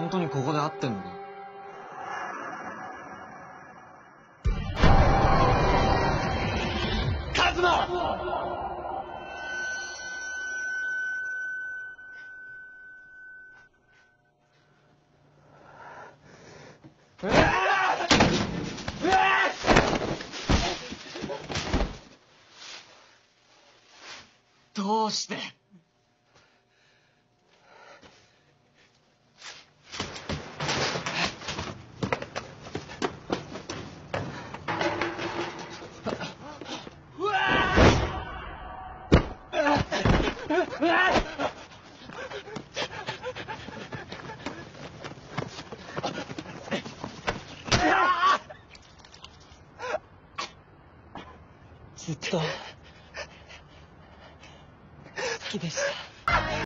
本当にここで会ってんのか？カズマ！どうして？ずっと好きでした。